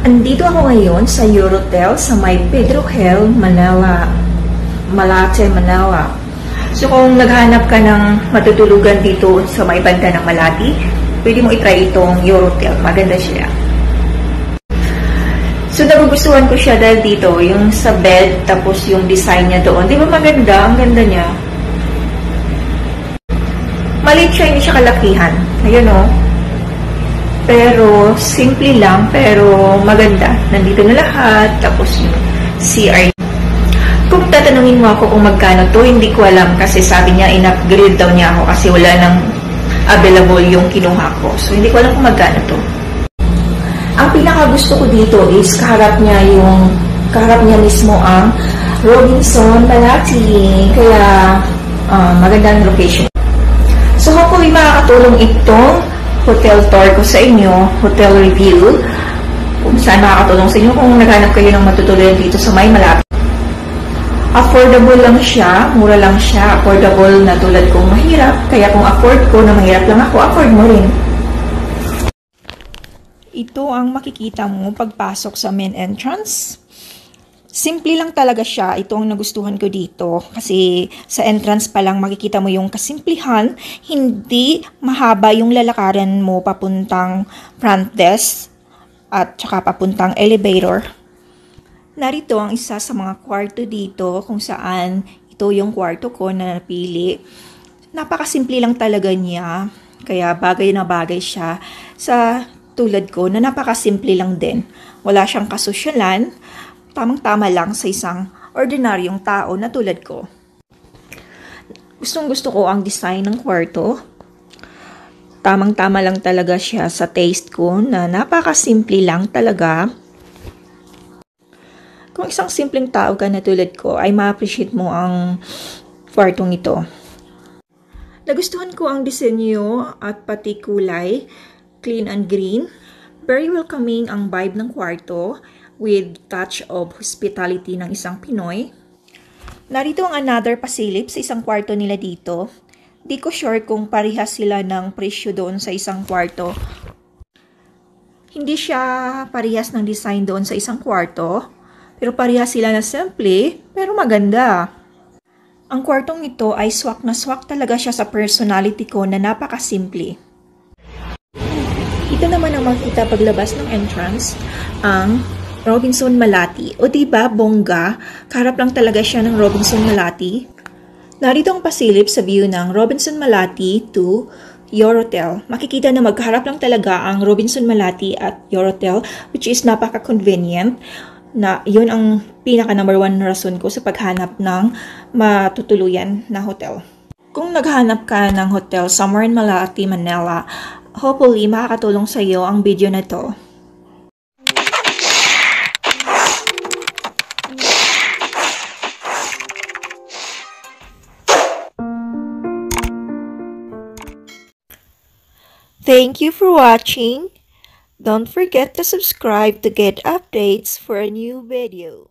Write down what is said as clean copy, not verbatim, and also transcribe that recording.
Andito ako ngayon sa Eurotel sa may Pedro Hill, Manila, Malate, Manila. So kung naghanap ka ng matutulugan dito sa may banda ng Malati, pwede mo itry itong Eurotel. Maganda siya. So nagugustuhan ko siya dahil dito, yung sa bed, tapos yung design niya doon. Di ba maganda? Ang ganda niya. Maliit siya, hindi siya kalakihan. Ayun o. Pero, simple lang, pero maganda. Nandito na lahat, tapos yung CR. Kung tatanungin mo ako kung magkano to, hindi ko alam kasi sabi niya, in-upgrade daw niya ako kasi wala nang available yung kinuha ko. So, hindi ko alam kung magkano to. Ang pinaka-gusto ko dito is kaharap niya mismo ang Robinson Malati. Kaya, magandang location. So, hopefully makakatulong itong hotel tour ko sa inyo, hotel review, kung saan makakatulong sa inyo kung naghanap kayo ng matutuluyan dito sa may malapit. Affordable lang siya, mura lang siya, affordable na tulad kong mahirap, kaya kung afford ko na mahirap lang ako, afford mo rin. Ito ang makikita mo pagpasok sa main entrance. Simple lang talaga siya. Ito ang nagustuhan ko dito. Kasi sa entrance pa lang makikita mo yung kasimplihan. Hindi mahaba yung lalakaran mo papuntang front desk at saka papuntang elevator. Narito ang isa sa mga kwarto dito kung saan ito yung kwarto ko na napili. Napakasimple lang talaga niya. Kaya bagay na bagay siya sa tulad ko na napakasimple lang din. Wala siyang kasosyalan. Tamang-tama lang sa isang ordinaryong tao na tulad ko. Gustong-gusto ko ang design ng kwarto. Tamang-tama lang talaga siya sa taste ko na napakasimple lang talaga. Kung isang simpleng tao ka na tulad ko, ay ma-appreciate mo ang kwartong ito. Nagustuhan ko ang disenyo at pati kulay, clean and green. Very welcoming ang vibe ng kwarto, with touch of hospitality ng isang Pinoy. Narito ang another pasilip sa isang kwarto nila dito. Di ko sure kung parehas sila ng presyo doon sa isang kwarto. Hindi siya parehas ng design doon sa isang kwarto, pero parehas sila na simple, pero maganda. Ang kwartong ito ay swak na swak talaga siya sa personality ko na napakasimple. Ito naman ang makita paglabas ng entrance, ang Robinson Malati. O diba, bongga? Karap lang talaga siya ng Robinson Malati. Narito ang pasilip sa view ng Robinson Malati to Eurotel. Makikita na magkaharap lang talaga ang Robinson Malati at Eurotel, which is napaka-convenient. Na yun ang pinaka number one rason ko sa paghanap ng matutuluyan na hotel. Kung naghanap ka ng hotel somewhere in Malati, Manila, hopefully makakatulong sa iyo ang video na to. Thank you for watching. Don't forget to subscribe to get updates for a new video.